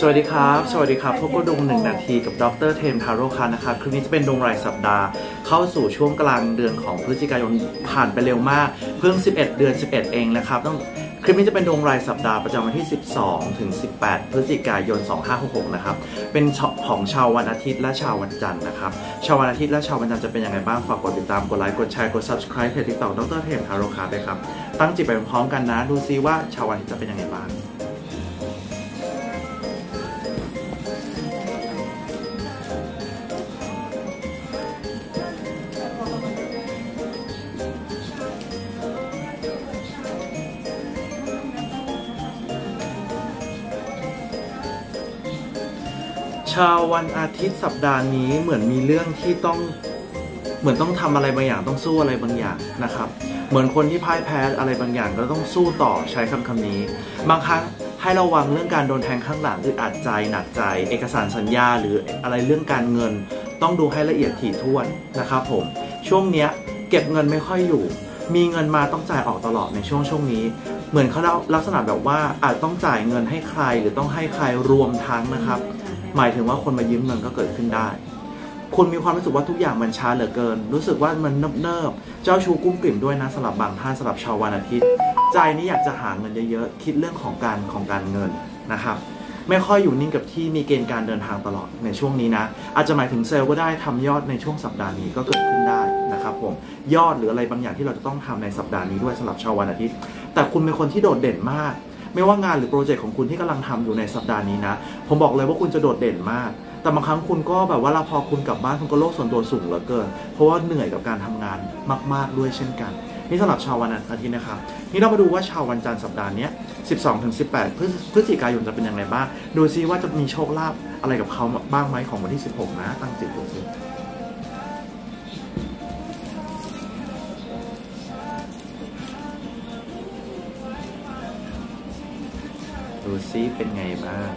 สวัสดีครับพบกับดวง1 นาทีกับดร.เทมทาโร่คันนะครับคลิปนี้จะเป็นดวงรายสัปดาห์เข้าสู่ช่วงกลางเดือนของพฤศจิกายนผ่านไปเร็วมากเพิ่ง11 เดือน 11เองนะครับคลิปนี้จะเป็นดวงรายสัปดาห์ประจำวันที่12 ถึง 18 พฤศจิกายน 2566นะครับเป็นของชาววันอาทิตย์และชาววันจันทร์นะครับชาววันอาทิตย์และชาววันจันทร์จะเป็นยังไงบ้างฝากกดติดตามกดไลค์กดแชร์กด subscribe เพจ TikTok ดร.เทมทาโร่คันด้วยครับตั้งจิตไปพร้อมกันนะดูซิว่าชาววันอาทิตย์จะเป็นยังไงบ้างชาววันอาทิตย์สัปดาห์นี้เหมือนมีเรื่องที่ต้องทำอะไรบางอย่างต้องสู้อะไรบางอย่างนะครับเหมือนคนที่พ่ายแพ้อะไรบางอย่างก็ต้องสู้ต่อใช้คำนี้บางครั้งให้ระวังเรื่องการโดนแทงข้างหลังอึดอัดใจหนักใจเอกสารสัญญาหรืออะไรเรื่องการเงินต้องดูให้ละเอียดถี่ถ้วนนะครับผมช่วงนี้เก็บเงินไม่ค่อยอยู่มีเงินมาต้องจ่ายออกตลอดในช่วงนี้เหมือนเขาลักษณะแบบว่าอาจต้องจ่ายเงินให้ใครหรือต้องให้ใครรวมทั้งนะครับหมายถึงว่าคนมายืมเงินก็เกิดขึ้นได้คุณมีความรู้สึกว่าทุกอย่างมันช้าเหลือเกินรู้สึกว่ามันเนิบเจ้าชู้กุ้มกลิ่มด้วยนะสำหรับบางท่านสำหรับชาววันอาทิตย์ใจนี้อยากจะหาเงินเยอะๆคิดเรื่องของการเงินนะครับไม่ค่อยอยู่นิ่งกับที่มีเกณฑ์การเดินทางตลอดในช่วงนี้นะอาจจะหมายถึงเซลล์ก็ได้ทำยอดในช่วงสัปดาห์นี้ก็เกิดขึ้นได้นะครับผมยอดหรืออะไรบางอย่างที่เราจะต้องทำในสัปดาห์นี้ด้วยสำหรับชาววันอาทิตย์แต่คุณเป็นคนที่โดดเด่นมากไม่ว่างานหรือโปรเจกต์ของคุณที่กำลังทำอยู่ในสัปดาห์นี้นะผมบอกเลยว่าคุณจะโดดเด่นมากแต่บางครั้งคุณก็แบบว่าพอคุณกลับบ้านคุณก็โลกส่วนตัวสูงเหลือเกินเพราะว่าเหนื่อยกับการทำงานมากๆด้วยเช่นกันนี่สำหรับชาววันอาทิตย์นะครับนี่เรามาดูว่าชาววันจันทร์สัปดาห์นี้12 ถึง 18 พฤศจิกายนจะเป็นยังไงบ้างดูซิว่าจะมีโชคลาภอะไรกับเขาบ้างไหมของวันที่ 16นะตั้งจิตดูซิดูซิเป็นไงบ้าง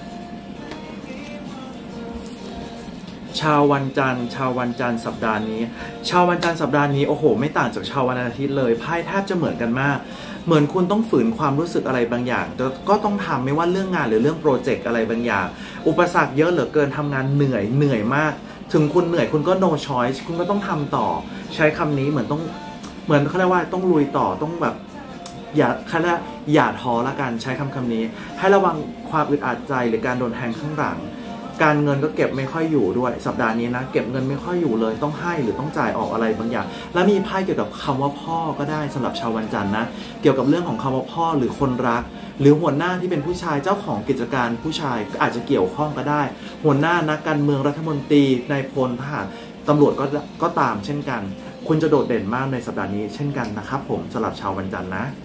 ชาววันจันทร์สัปดาห์นี้ชาววันจันทร์สัปดาห์นี้โอ้โหไม่ต่างจากชาววันอาทิตย์เลยไพ่แทบจะเหมือนกันมากเหมือนคุณต้องฝืนความรู้สึกอะไรบางอย่างก็ต้องทำไม่ว่าเรื่องงานหรือเรื่องโปรเจกต์อะไรบางอย่างอุปสรรคเยอะเหลือเกินทำงานเหนื่อยมากถึงคุณเหนื่อยคุณก็ no choice คุณก็ต้องทำต่อใช้คำนี้เหมือนเขาเรียกว่าต้องลุยต่อต้องแบบอย่าท้อละกันใช้คำนี้ให้ระวังความอึดอัดใจหรือการโดนแทงข้างหลังการเงินก็เก็บไม่ค่อยอยู่ด้วยสัปดาห์นี้นะเก็บเงินไม่ค่อยอยู่เลยต้องให้หรือต้องจ่ายออกอะไรบางอย่างแล้วมีไพ่เกี่ยวกับคำว่าพ่อก็ได้สำหรับชาววันจันทร์นะเกี่ยวกับเรื่องของคำว่าพ่อหรือคนรักหรือหัวหน้าที่เป็นผู้ชายเจ้าของกิจการผู้ชายก็อาจจะเกี่ยวข้องก็ได้หัวหน้านักการเมืองรัฐมนตรีนายพลทหารตำรวจก็ตามเช่นกันคุณจะโดดเด่นมากในสัปดาห์นี้เช่นกันนะครับผมสำหรับชาววันจันทร์นะ